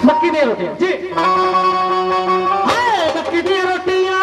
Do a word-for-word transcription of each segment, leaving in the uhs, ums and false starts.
मक्की दी रोटियां जी हाय मक्की दी रोटियां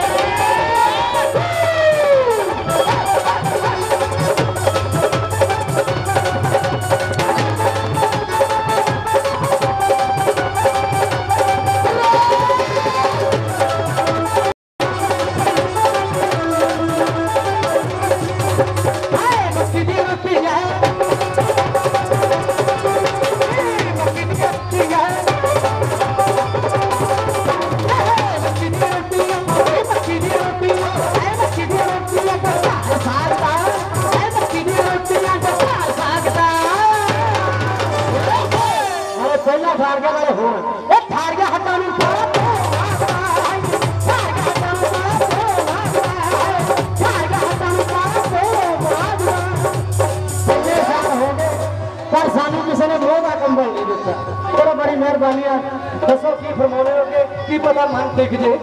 चलो बड़ी मेहरबानी दसो की फरमाने हो की पता मन दिख जे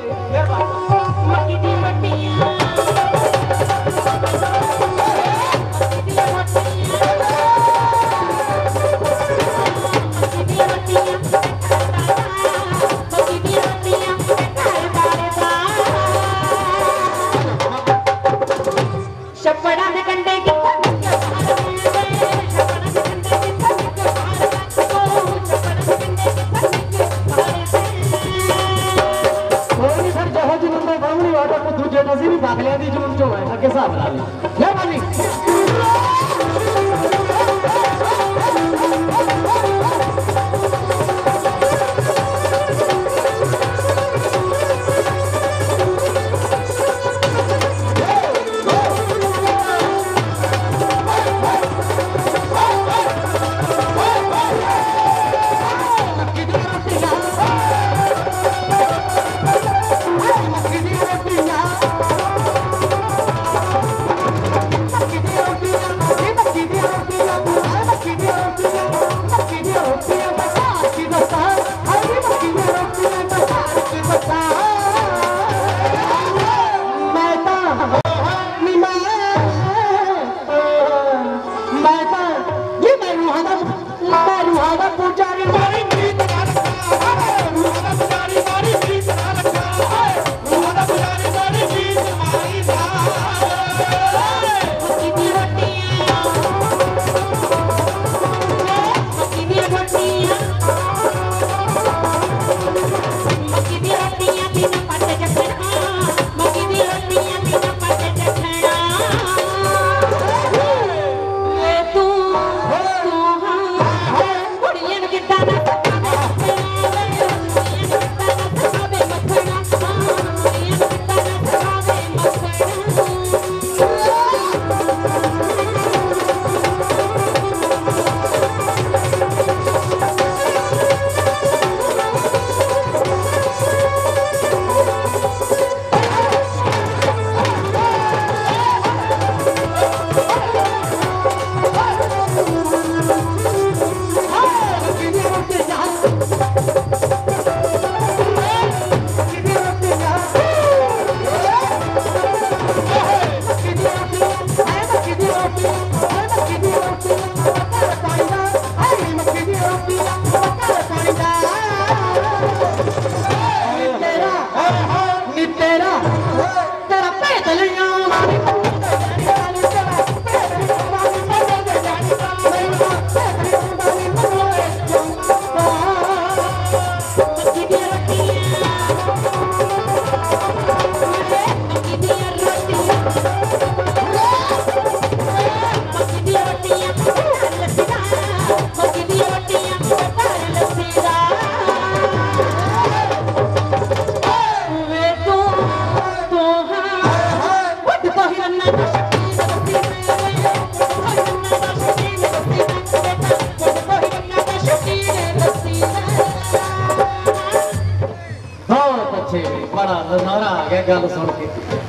गल सुन के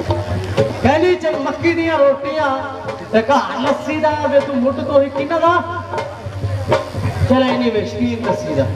कहनी च मक्की दियां रोटियां ते घर लस्सी दा वे तू मुठ तो ही किन्ना दा चल इन्नी वे शकीन लस्सी दा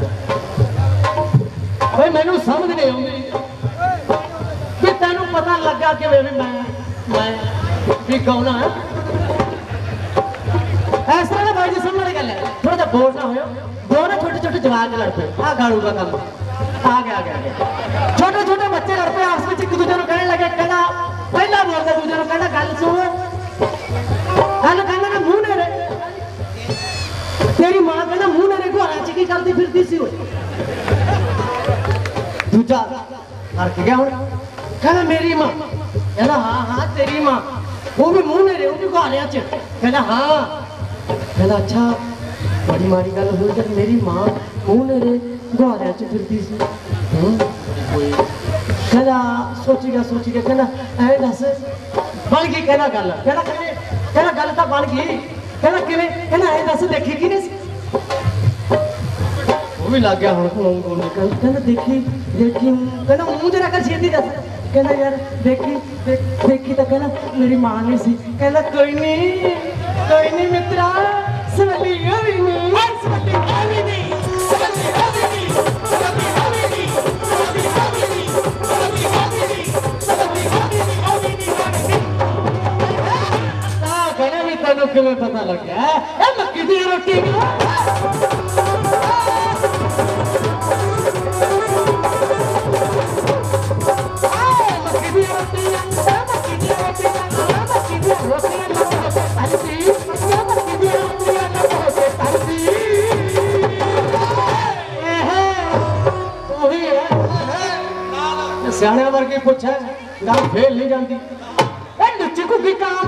भाई मैनू समझ नहीं आउंदी कि तैनू पता लगा कि वे मैं मैं भी कौन है इस तरह भाई जी समझने गल है थोड़ा जा बोल ना होया दोनों छोटे छोटे जवान लड़ पे आ गाड़ू का काम आ गया आ गया आ गया छोटे छोटे बच्चे लड़ पे आपस में एक दूसरे को कहने लगे कहना पहला बोलता दूसरे को कहना गल सुनो गल कहना ना मुंह ने रे तेरी मां कहना मुंह ने रे घोड़ा च की करती फिरती सी दूजा हर गया हूं कहना मेरी मां कहना हाँ हाँ तेरी मां वो भी मुंह ने रे वो भी घोड़े च कहना हाँ कहना अच्छा बड़ी माड़ी गल हुई जब मेरी मां मुंह ने रे घोड़े च फिरती सी कहना सोची गया सोची गया कहना ऐ दस बन गई कहना गल कहना कहना गल तो बन गई कहना किवें कहना ऐ दस देखी कि नहीं वो भी लग गया हुण कहना देखी देखी कहना मुंह जरा कर छेती दस कहना यार देखी देख, देखी तो कहना मेरी मां नहीं सी कहना कोई नहीं कोई नहीं मित्रा सवली होवी नहीं सवली होवी नहीं सवली होवी नहीं सवली होवी नहीं सवली होवी नहीं सवली होवी नहीं सवली होवी नहीं होवी नहीं ता कहना भी तन्नू किवें पता लग गया ए मक्की दी रोटी सियाने वर्गी पूछे गल फेल नहीं जाती लुच्ची को भी काम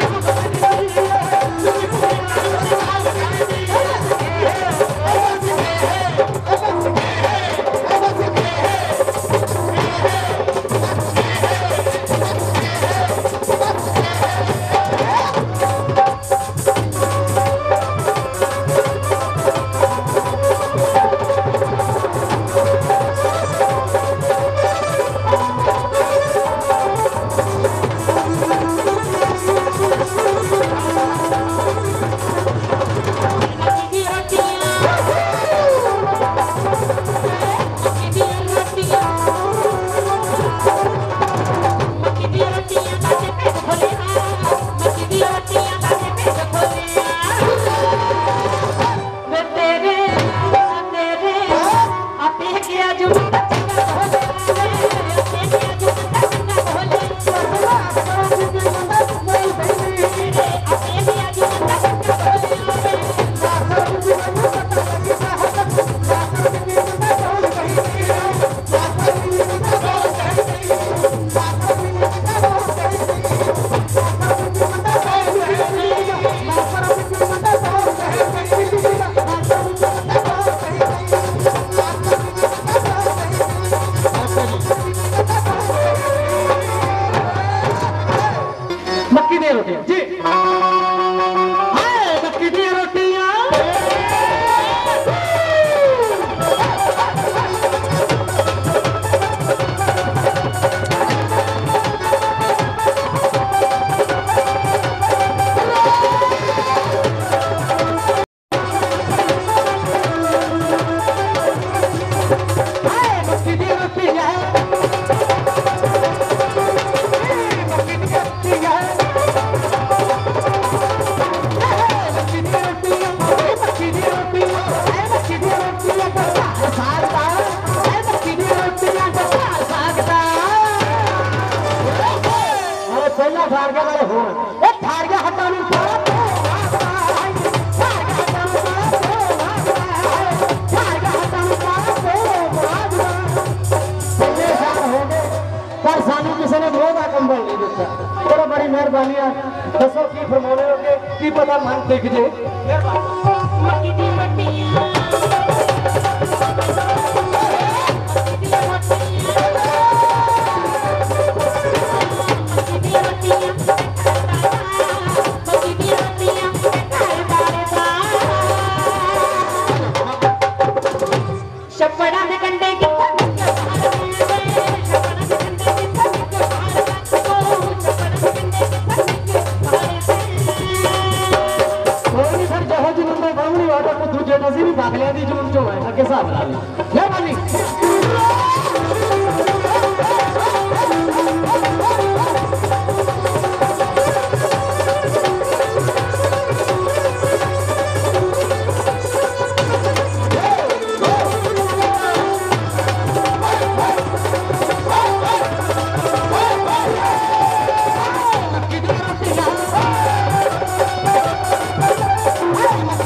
दसो की फरमाने होगे की पता मन देख जे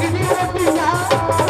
दी रोटियां